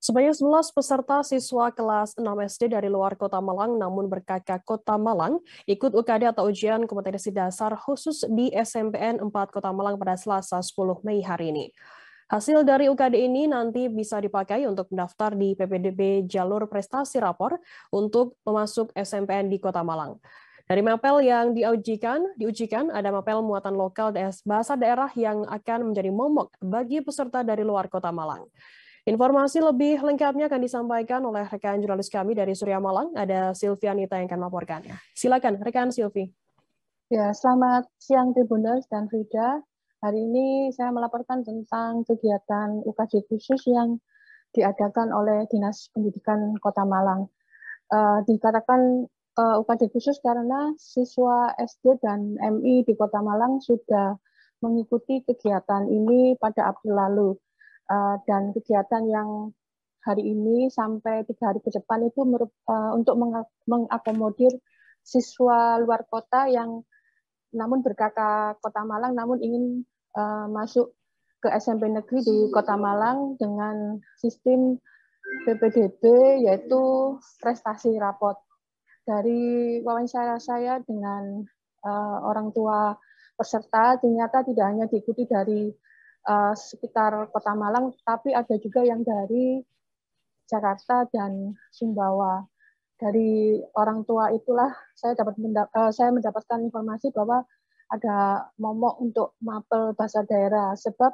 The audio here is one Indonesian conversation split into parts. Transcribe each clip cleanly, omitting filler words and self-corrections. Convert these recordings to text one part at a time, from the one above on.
Sebanyak 11 peserta siswa kelas 6 SD dari luar Kota Malang namun berkakak Kota Malang ikut UKD atau ujian kompetensi dasar khusus di SMPN 4 Kota Malang pada Selasa 10 Mei hari ini. Hasil dari UKD ini nanti bisa dipakai untuk mendaftar di PPDB jalur prestasi rapor untuk memasuk SMPN di Kota Malang. Dari mapel yang diujikan ada mapel muatan lokal bahasa daerah yang akan menjadi momok bagi peserta dari luar Kota Malang. Informasi lebih lengkapnya akan disampaikan oleh rekan jurnalis kami dari Surya Malang, ada Silvianita yang akan melaporkannya. Silakan, rekan Silvi. Ya, selamat siang Tribuners dan Frida. Hari ini saya melaporkan tentang kegiatan UKD khusus yang diadakan oleh Dinas Pendidikan Kota Malang. Dikatakan UKD khusus karena siswa SD dan MI di Kota Malang sudah mengikuti kegiatan ini pada April lalu. Dan kegiatan yang hari ini sampai 3 hari ke depan itu untuk mengakomodir siswa luar kota yang namun berkata Kota Malang namun ingin masuk ke SMP negeri di Kota Malang dengan sistem PPDB yaitu prestasi rapot. Dari wawancara saya dengan orang tua peserta ternyata tidak hanya diikuti dari sekitar Kota Malang, tapi ada juga yang dari Jakarta dan Sumbawa. Dari orang tua itulah saya mendapatkan informasi bahwa ada momok untuk mapel bahasa daerah sebab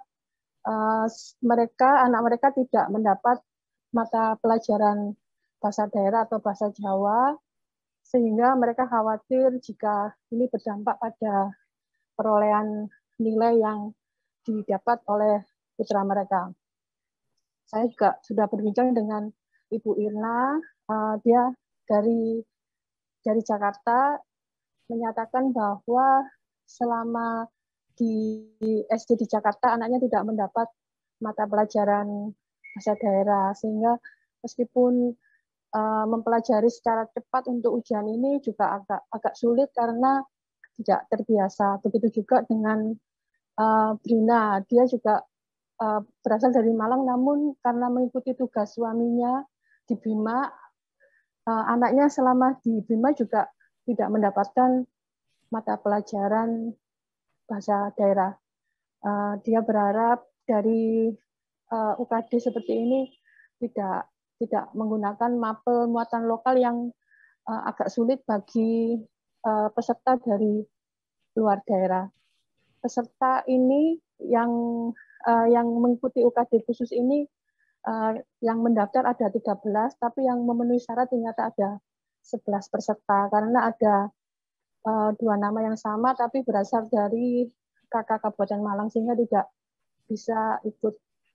anak mereka tidak mendapat mata pelajaran bahasa daerah atau bahasa Jawa sehingga mereka khawatir jika ini berdampak pada perolehan nilai yang didapat oleh putra mereka. Saya juga sudah berbincang dengan Ibu Irna, dia dari Jakarta menyatakan bahwa selama di SD di Jakarta anaknya tidak mendapat mata pelajaran bahasa daerah sehingga meskipun mempelajari secara cepat untuk ujian ini juga agak sulit karena tidak terbiasa. Begitu juga dengan Brina, dia juga berasal dari Malang, namun karena mengikuti tugas suaminya di Bima, anaknya selama di Bima juga tidak mendapatkan mata pelajaran bahasa daerah. Dia berharap dari UKD seperti ini tidak menggunakan mapel muatan lokal yang agak sulit bagi peserta dari luar daerah. Peserta ini yang mengikuti UKD khusus ini yang mendaftar ada 13, tapi yang memenuhi syarat ternyata ada 11 peserta karena ada 2 nama yang sama tapi berasal dari kakak Kabupaten Malang sehingga tidak bisa ikut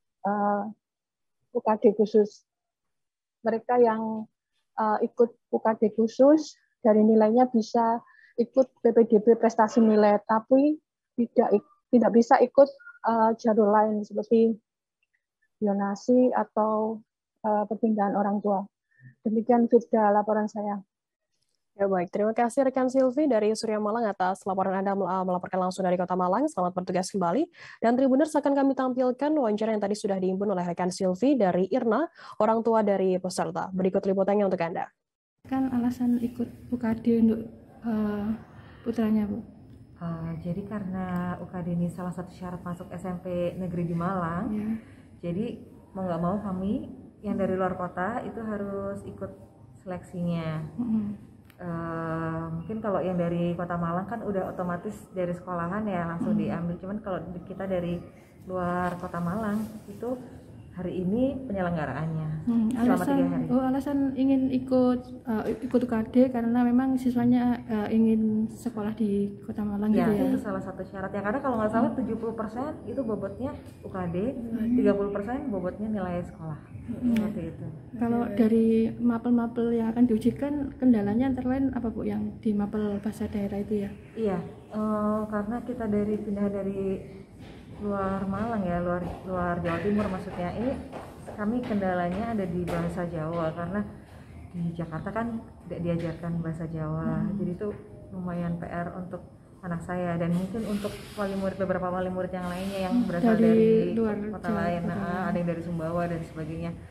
UKD khusus. Mereka yang ikut UKD khusus dari nilainya bisa ikut PPDB prestasi nilai, tapi tidak bisa ikut jalur lain seperti zonasi atau perpindahan orang tua. Demikian Firda laporan saya. Ya baik, terima kasih rekan Silvi dari Surya Malang atas laporan Anda melaporkan langsung dari Kota Malang. Selamat bertugas kembali. Dan Tribuners akan kami tampilkan wawancara yang tadi sudah dihimpun oleh rekan Silvi dari Irna, orang tua dari peserta. Berikut liputannya untuk Anda. Kan alasan ikut UKD untuk putranya, Bu? Jadi karena UKD ini salah satu syarat masuk SMP negeri di Malang, ya. Jadi mau nggak mau kami yang dari luar kota itu harus ikut seleksinya. Mungkin kalau yang dari Kota Malang kan udah otomatis dari sekolahan ya langsung diambil. Cuman kalau kita dari luar Kota Malang itu hari ini penyelenggaraannya selama 3 hari. Alasan ingin ikut UKD karena memang siswanya ingin sekolah di Kota Malang ya, gitu ya? Itu salah satu syaratnya karena kalau nggak salah 70% itu bobotnya UKD, 30% bobotnya nilai sekolah. Seperti itu. Kalau dari mapel-mapel yang akan diujikan kendalanya antara lain apa, Bu, yang di mapel bahasa daerah itu ya? Iya, karena kita pindah dari luar Malang ya, luar Jawa Timur maksudnya. Ini kami kendalanya ada di bahasa Jawa karena di Jakarta kan tidak diajarkan bahasa Jawa. Jadi itu lumayan PR untuk anak saya dan mungkin untuk beberapa wali murid yang lainnya yang berasal dari luar kota lain. Ada yang dari Sumbawa dan sebagainya.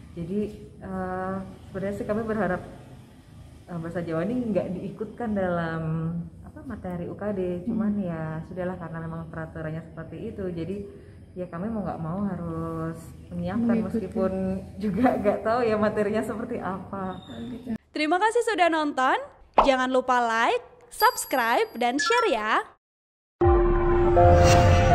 Jadi sebenarnya sih kami berharap bahasa Jawa ini nggak diikutkan dalam materi UKD, cuman ya sudahlah karena memang peraturannya seperti itu, jadi ya kami mau nggak mau harus menyiapkan meskipun juga nggak tahu ya materinya seperti apa. Terima kasih sudah nonton, jangan lupa like, subscribe, dan share ya.